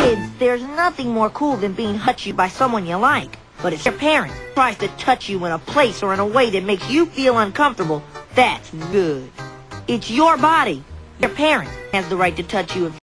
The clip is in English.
Kids, there's nothing more cool than being touched by someone you like. But if your parent tries to touch you in a place or in a way that makes you feel uncomfortable, that's good. It's your body. Your parent has the right to touch you if